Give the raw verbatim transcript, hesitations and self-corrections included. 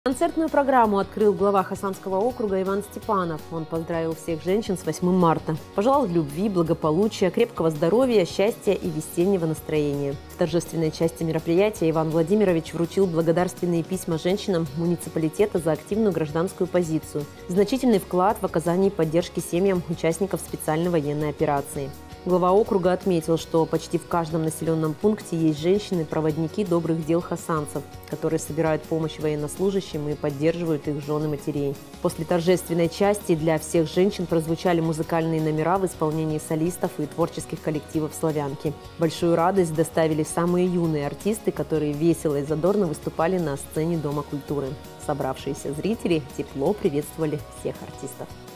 Концертную программу открыл глава Хасанского округа Иван Степанов. Он поздравил всех женщин с восьмым марта. Пожелал любви, благополучия, крепкого здоровья, счастья и весеннего настроения. В торжественной части мероприятия Иван Владимирович вручил благодарственные письма женщинам муниципалитета за активную гражданскую позицию, значительный вклад в оказании поддержки семьям участников специальной военной операции. Глава округа отметил, что почти в каждом населенном пункте есть женщины-проводники добрых дел хасанцев, которые собирают помощь военнослужащим и поддерживают их жен и матерей. После торжественной части для всех женщин прозвучали музыкальные номера в исполнении солистов и творческих коллективов «Славянки». Большую радость доставили самые юные артисты, которые весело и задорно выступали на сцене Дома культуры. Собравшиеся зрители тепло приветствовали всех артистов.